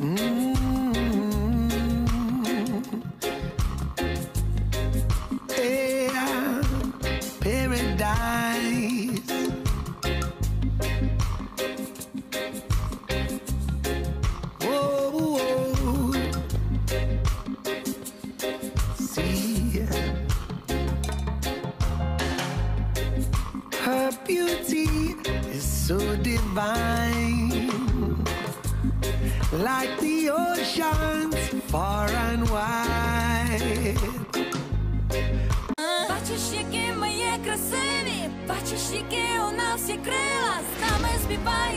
Yeah, paradise. Whoa, see, her beauty is so divine, like the oceans far and wide. Бачиш, які ми є красиві, бачиш, які у нас є крила, з нами співає